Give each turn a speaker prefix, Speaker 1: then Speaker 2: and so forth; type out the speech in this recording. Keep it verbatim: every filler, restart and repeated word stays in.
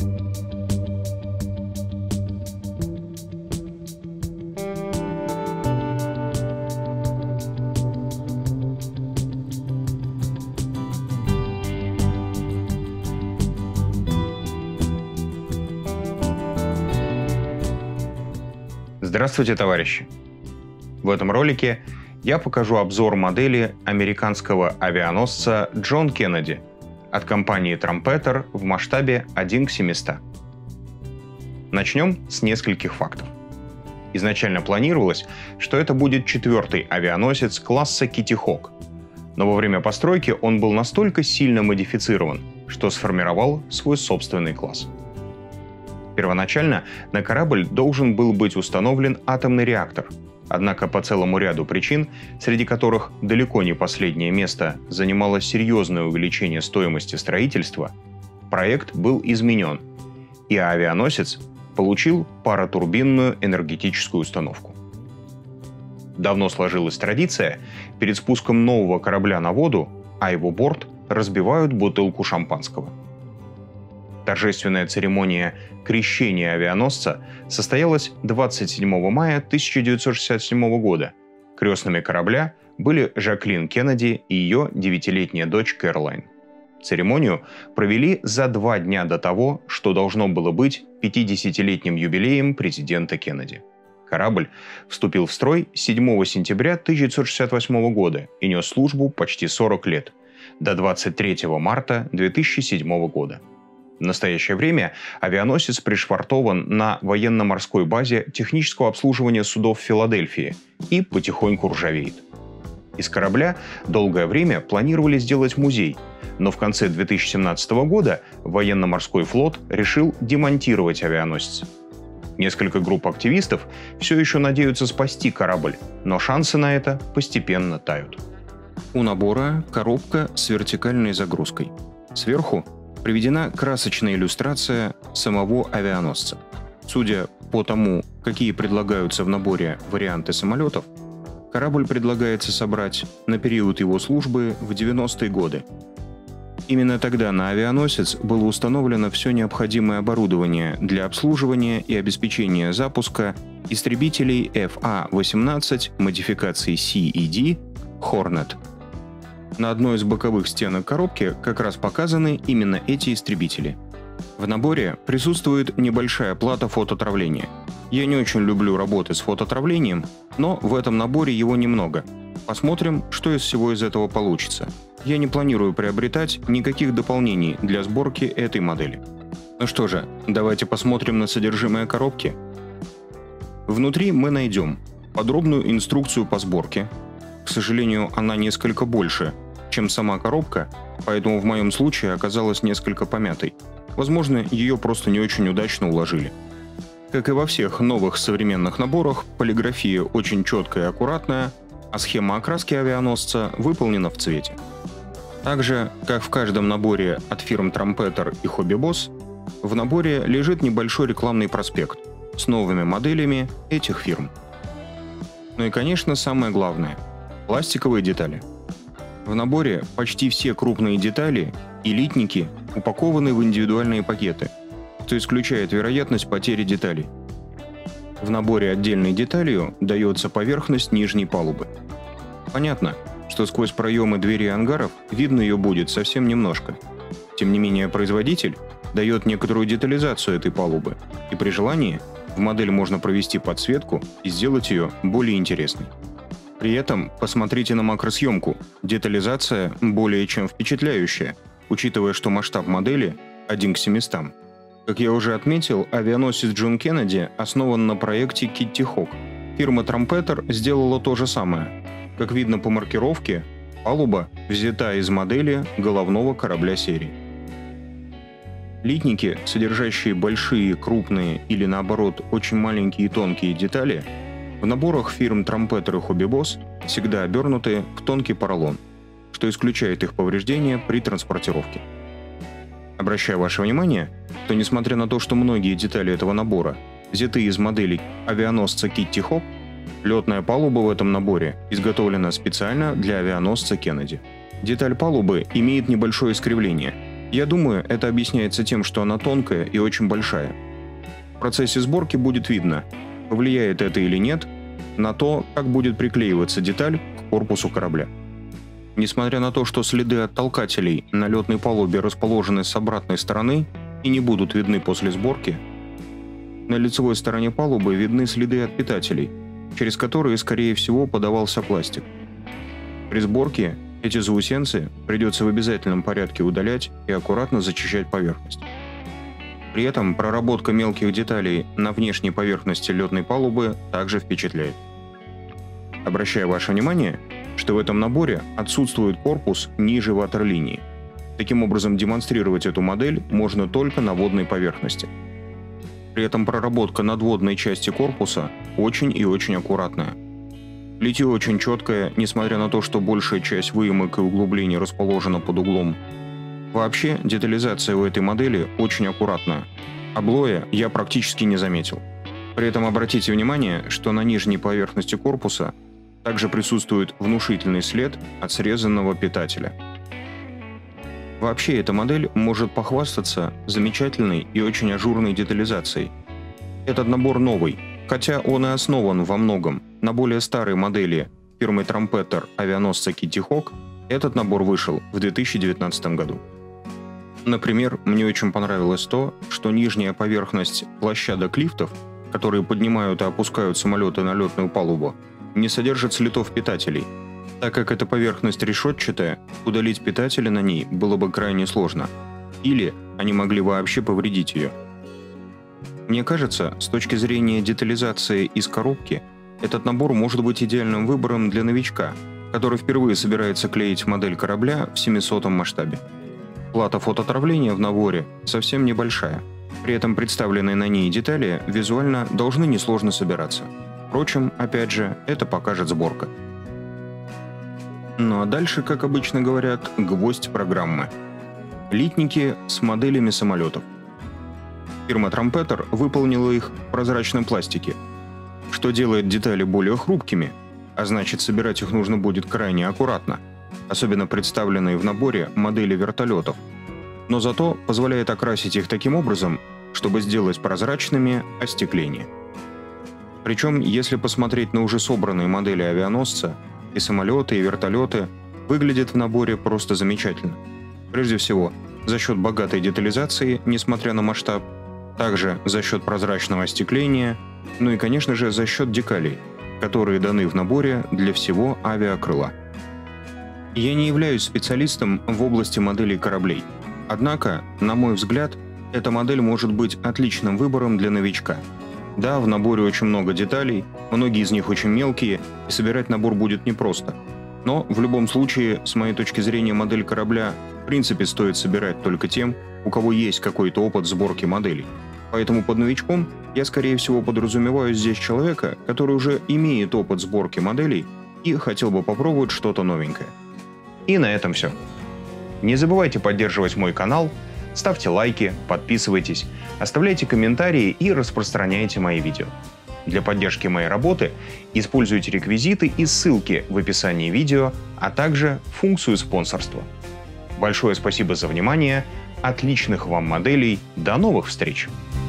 Speaker 1: Здравствуйте, товарищи! В этом ролике я покажу обзор модели американского авианосца Джон Кеннеди от компании Trumpeter в масштабе один к семистам. Начнем с нескольких фактов. Изначально планировалось, что это будет четвертый авианосец класса Kitty Hawk, но во время постройки он был настолько сильно модифицирован, что сформировал свой собственный класс. Первоначально на корабль должен был быть установлен атомный реактор, однако по целому ряду причин, среди которых далеко не последнее место занимало серьезное увеличение стоимости строительства, проект был изменен, и авианосец получил паротурбинную энергетическую установку. Давно сложилась традиция, перед спуском нового корабля на воду, а его борт разбивают бутылку шампанского. Торжественная церемония крещения авианосца состоялась двадцать седьмого мая тысяча девятьсот шестьдесят седьмого года. Крестными корабля были Жаклин Кеннеди и ее девятилетняя дочь Кэролайн. Церемонию провели за два дня до того, что должно было быть пятидесятилетним юбилеем президента Кеннеди. Корабль вступил в строй седьмого сентября тысяча девятьсот шестьдесят восьмого года и нес службу почти сорок лет, до двадцать третьего марта две тысячи седьмого года. В настоящее время авианосец пришвартован на военно-морской базе технического обслуживания судов в Филадельфии и потихоньку ржавеет. Из корабля долгое время планировали сделать музей, но в конце две тысячи семнадцатого года военно-морской флот решил демонтировать авианосец. Несколько групп активистов все еще надеются спасти корабль, но шансы на это постепенно тают.
Speaker 2: У набора коробка с вертикальной загрузкой. Сверху приведена красочная иллюстрация самого авианосца. Судя по тому, какие предлагаются в наборе варианты самолетов, корабль предлагается собрать на период его службы в девяностые годы. Именно тогда на авианосец было установлено все необходимое оборудование для обслуживания и обеспечения запуска истребителей эф А восемнадцать модификации Си и Ди Hornet. На одной из боковых стенок коробки как раз показаны именно эти истребители. В наборе присутствует небольшая плата фототравления. Я не очень люблю работы с фототравлением, но в этом наборе его немного. Посмотрим, что из всего из этого получится. Я не планирую приобретать никаких дополнений для сборки этой модели. Ну что же, давайте посмотрим на содержимое коробки. Внутри мы найдем подробную инструкцию по сборке. К сожалению, она несколько больше, чем сама коробка, поэтому в моем случае оказалась несколько помятой. Возможно, ее просто не очень удачно уложили. Как и во всех новых современных наборах, полиграфия очень четкая и аккуратная, а схема окраски авианосца выполнена в цвете. Также, как в каждом наборе от фирм Trumpeter и Hobby Boss, в наборе лежит небольшой рекламный проспект с новыми моделями этих фирм. Ну и, конечно, самое главное – пластиковые детали. В наборе почти все крупные детали и литники упакованы в индивидуальные пакеты, что исключает вероятность потери деталей. В наборе отдельной деталью дается поверхность нижней палубы. Понятно, что сквозь проемы двери ангаров видно ее будет совсем немножко. Тем не менее, производитель дает некоторую детализацию этой палубы, и при желании в модель можно провести подсветку и сделать ее более интересной. При этом посмотрите на макросъемку. Детализация более чем впечатляющая, учитывая, что масштаб модели один к семистам. Как я уже отметил, авианосец Джон Кеннеди основан на проекте Kitty Hawk. Фирма Trumpeter сделала то же самое. Как видно по маркировке, палуба взята из модели головного корабля серии. Литники, содержащие большие, крупные или наоборот очень маленькие и тонкие детали, в наборах фирм Trumpeter и Hobby Boss всегда обернуты в тонкий поролон, что исключает их повреждения при транспортировке. Обращаю ваше внимание, что несмотря на то, что многие детали этого набора взяты из моделей авианосца Kitty Hawk, летная палуба в этом наборе изготовлена специально для авианосца Кеннеди. Деталь палубы имеет небольшое искривление, Я думаю, это объясняется тем, что она тонкая и очень большая. В процессе сборки будет видно, повлияет это или нет на то, как будет приклеиваться деталь к корпусу корабля. Несмотря на то, что следы от толкателей на летной палубе расположены с обратной стороны и не будут видны после сборки, на лицевой стороне палубы видны следы от питателей, через которые, скорее всего, подавался пластик. При сборке эти заусенцы придется в обязательном порядке удалять и аккуратно зачищать поверхность. При этом проработка мелких деталей на внешней поверхности летной палубы также впечатляет. Обращаю ваше внимание, что в этом наборе отсутствует корпус ниже ватерлинии. Таким образом, демонстрировать эту модель можно только на водной поверхности. При этом проработка надводной части корпуса очень и очень аккуратная. Литье очень четкое, несмотря на то, что большая часть выемок и углублений расположена под углом. Вообще, детализация у этой модели очень аккуратная. Облоя я практически не заметил. При этом обратите внимание, что на нижней поверхности корпуса также присутствует внушительный след от срезанного питателя. Вообще, эта модель может похвастаться замечательной и очень ажурной детализацией. Этот набор новый, хотя он и основан во многом на более старой модели фирмы Trumpeter авианосца Kitty Hawk, этот набор вышел в две тысячи девятнадцатом году. Например, мне очень понравилось то, что нижняя поверхность площадок лифтов, которые поднимают и опускают самолеты на летную палубу, не содержит следов питателей. Так как эта поверхность решетчатая, удалить питатели на ней было бы крайне сложно. Или они могли вообще повредить ее. Мне кажется, с точки зрения детализации из коробки, этот набор может быть идеальным выбором для новичка, который впервые собирается клеить модель корабля в семисотом масштабе. Плата фотоотравления в наборе совсем небольшая. При этом представленные на ней детали визуально должны несложно собираться. Впрочем, опять же, это покажет сборка. Ну а дальше, как обычно говорят, гвоздь программы. Литники с моделями самолетов. Фирма Trumpeter выполнила их в прозрачном пластике, что делает детали более хрупкими, а значит, собирать их нужно будет крайне аккуратно, особенно представленные в наборе модели вертолетов, но зато позволяет окрасить их таким образом, чтобы сделать прозрачными остекление. Причем, если посмотреть на уже собранные модели авианосца, и самолеты, и вертолеты выглядят в наборе просто замечательно. Прежде всего, за счет богатой детализации, несмотря на масштаб, также за счет прозрачного остекления, ну и, конечно же, за счет декалей, которые даны в наборе для всего авиакрыла. Я не являюсь специалистом в области моделей кораблей, однако, на мой взгляд, эта модель может быть отличным выбором для новичка. Да, в наборе очень много деталей, многие из них очень мелкие, и собирать набор будет непросто. Но в любом случае, с моей точки зрения, модель корабля в принципе стоит собирать только тем, у кого есть какой-то опыт сборки моделей. Поэтому под новичком я, скорее всего, подразумеваю здесь человека, который уже имеет опыт сборки моделей и хотел бы попробовать что-то новенькое.
Speaker 1: И на этом все. Не забывайте поддерживать мой канал, ставьте лайки, подписывайтесь, оставляйте комментарии и распространяйте мои видео. Для поддержки моей работы используйте реквизиты и ссылки в описании видео, а также функцию спонсорства. Большое спасибо за внимание, отличных вам моделей, до новых встреч!